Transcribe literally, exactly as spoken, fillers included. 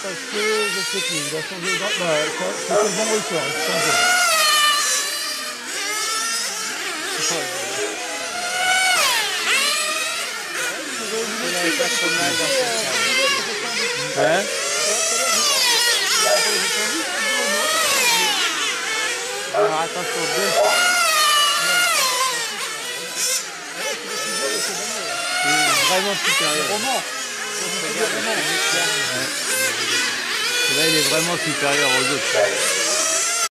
parce que je sais plus, il a changé de... Bah, ça, c'était le bon record, il a changé. Il avait pas trop mal dans ce cas. Hein? Alors attention, deux. Vraiment supérieur. Roman. Là, il est vraiment supérieur aux autres.